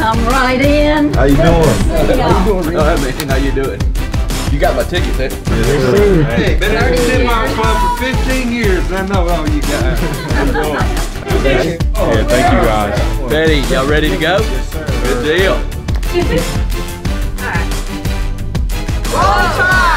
Come right in. How you doing? Yeah. How you doing? You got my ticket, eh? Yes, sir. Hey, been at the 10 Mile Club for 15 years, and I know all you guys. Yeah, thank you guys. Betty, y'all ready to go? Yes, sir. Good deal. All right. Roll tide.